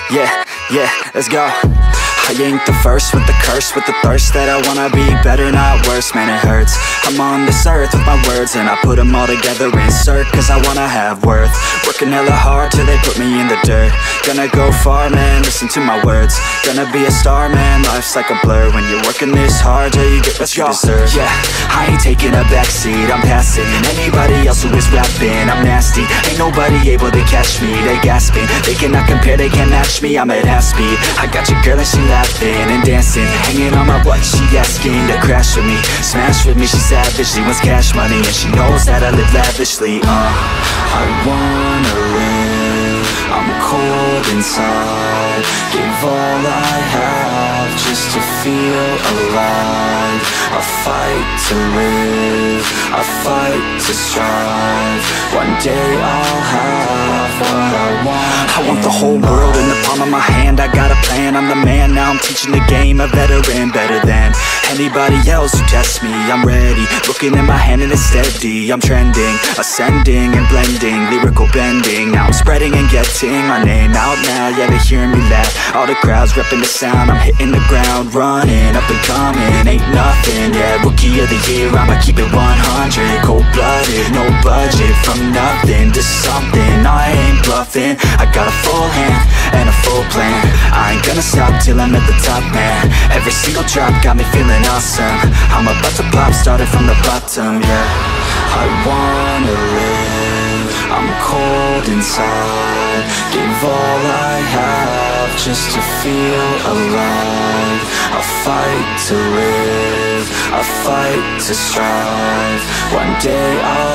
yeah, let's go. I ain't the first with the curse, with the thirst that I wanna be better, not worse, man it hurts. I'm on this earth with my words and I put them all together, insert, cause I wanna have worth. Working hella hard till they put me in the dirt. Gonna go far, man, listen to my words. Gonna be a star, man, life's like a blur. When you're working this hard till you get what you deserve. Yeah, I ain't taking a backseat, I'm passing anybody else who is rapping. I'm nasty, ain't nobody able to catch me. They gasping, they cannot compare, they can't match me. I'm at half speed, I got your girl and she laughing and dancing, hanging on my butt, she asking to crash with me, smash with me, she savage, she wants cash money, and she knows that I live lavishly. I wanna live, I'm cold inside, give all I have just to feel alive. I fight to live, I fight to strive, one day I'll have what I want. I want the whole world in the palm of my hand, I got a plan, I'm the man, now I'm teaching the game, a veteran, better than anybody else who tests me. I'm ready, looking at my hand and it's steady. I'm trending, ascending and blending, lyrical bending. Now I'm spreading and getting my name out now. Yeah, they hearing me laugh, all the crowds repping the sound. I'm hitting the ground, running, up and coming, ain't nothing. Yeah, rookie of the year, I'ma keep it 100. Cold-blooded, no budget, from nothing to something. I ain't bluffing, I got a full hand and a full plan. I ain't gonna stop till I'm at the top, man. Every single drop got me feeling awesome. I'm about to pop, started from the bottom, yeah. I wanna live, I'm cold inside, give all I have just to feel alive. I fight to live, I fight to strive, one day I'll